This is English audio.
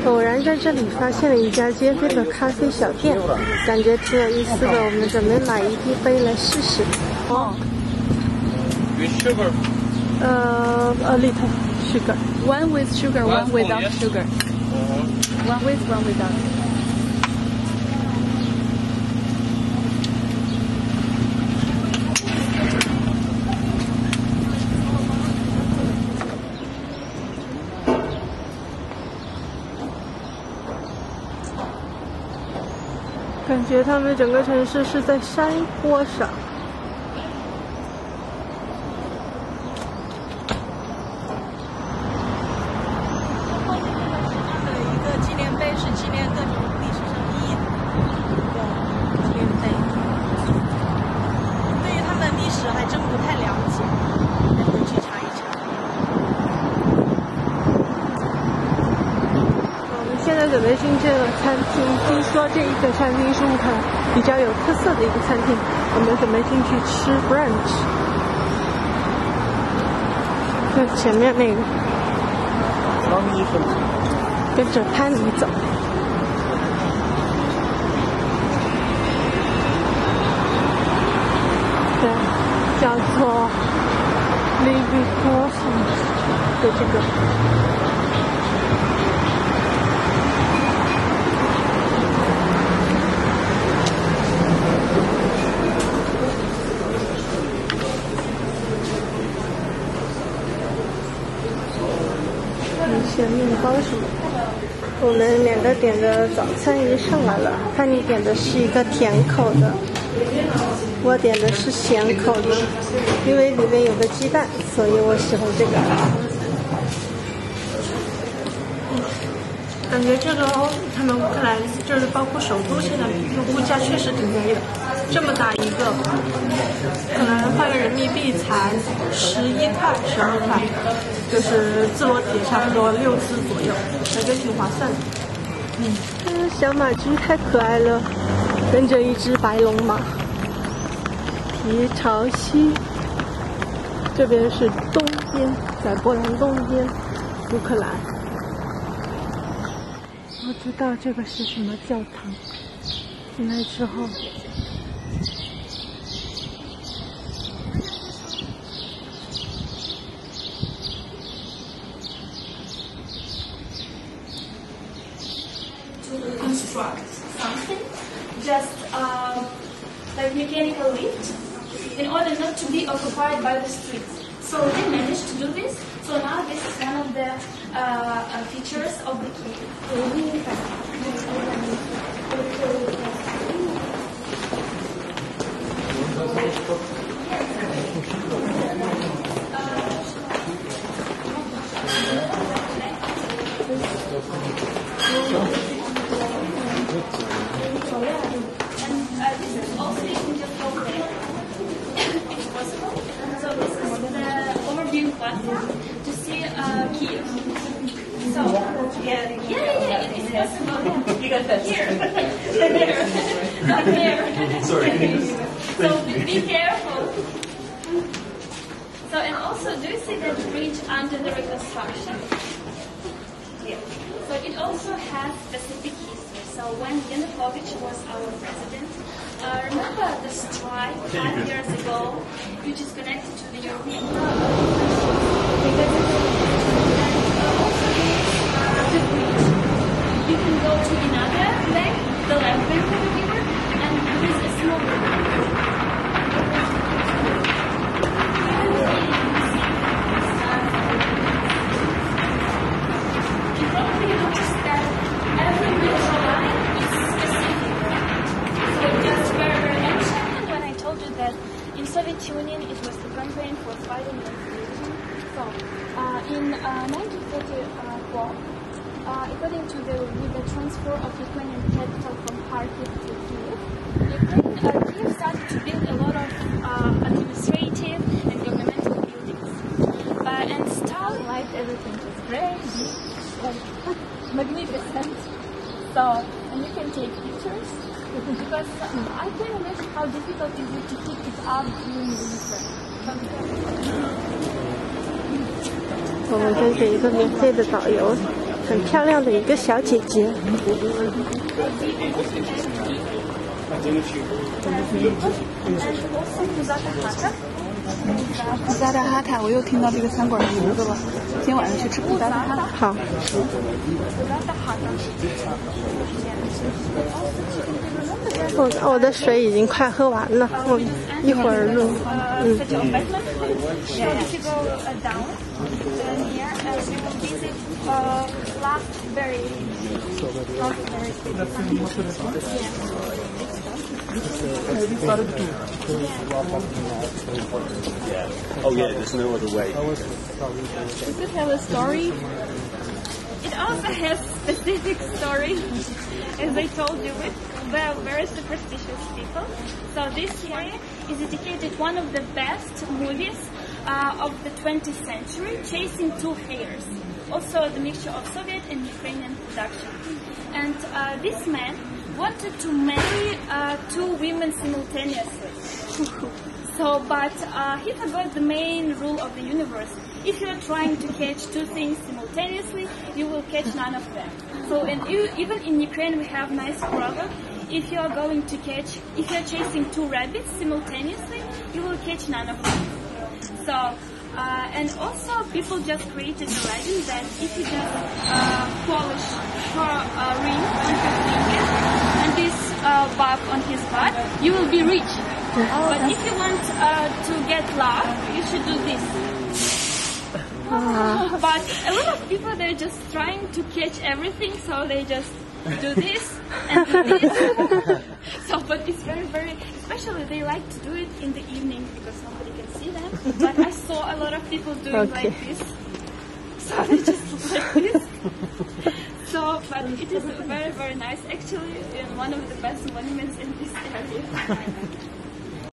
偶然在这里发现了一家街边的咖啡小店，感觉挺有意思的，我们准备买一杯来试试。哦。 With sugar. A little sugar. One with sugar, one without sugar. One with, one without. 感觉他们整个城市是在山坡上。 一个纪念碑是纪念各种历史上意义的纪念碑。对于他们的历史还真不太了解，还得去查一查。 我们现在准备进这个餐厅，听说这一个餐厅是乌克兰比较有特色的一个餐厅，我们准备进去吃 brunch。就前面那个，跟着潘妮走。对，叫做 Livy Crossing 的这个。一些面包什么的，我们两个点的早餐已经上来了。看你点的是一个甜口的，我点的是咸口的，因为里面有个鸡蛋，所以我喜欢这个。感觉这个他们乌克兰就是包括首都，现在物价确实挺便宜的。这么大一个，可能换个人民币才11块、12块，就是自罗铁差不多6次左右，感觉挺划算的。小马驹太可爱了，跟着一只白龙马。皮朝西，这边是东边，在波兰东边，乌克兰。不知道这个是什么教堂，进来之后。 Construct something, just like mechanical lift, in order not to be occupied by the streets. So they managed to do this. So now this is one of the features of the cave. Platform to see Kiev. So yeah, it's possible. You got that here, not there. Sorry. So be careful. So and also, do you see that bridge under the reconstruction? Yeah. So it also has specific history. So when Yanukovych was our president, remember the strike 5 years ago, which is connected to the European Parliament? You can go to another leg, the left bank of the river, and there is a small river. You probably noticed that every visual line is specific. So just very, very ancient. And when I told you that in Soviet Union it was the campaign for fighting against. So, in 1944, according to the transfer of Ukrainian capital from Kharkiv to Kiev, Kiev started to build a lot of administrative and governmental buildings. And Stalin liked everything was great, magnificent. So, and you can take pictures, because I can imagine how difficult it is to keep it up during the winter. 我们跟着一个免费的导游很漂亮的一个小姐姐。 布扎达哈塔，我又听到这个餐馆的名字了。今天晚上去吃布扎达哈塔。 好。我的水已经快喝完了，我一会儿录。 Oh yeah, there's no other way. Does it have a story? It also has specific story, as I told you. We're very superstitious people. So this area is dedicated one of the best movies of the 20th century, Chasing Two Hares. Also the mixture of Soviet and Ukrainian production. And this man wanted to marry two women simultaneously. But he forgot the main rule of the universe. If you are trying to catch two things simultaneously, you will catch none of them. So even in Ukraine we have nice proverb. If you are chasing two rabbits simultaneously, you will catch none of them. So, and also people just created the legend that if you just polish her ring on her finger and this bug on his butt, you will be rich. But if you want to get love, you should do this. But a lot of people, they're just trying to catch everything, so they just do this and do this. So, but it's very, very, especially they like to do it in the evening because nobody can see them. But I saw a lot of people doing like this. So they just look like this. So, but it is very, very nice. Actually, one of the best monuments in this area.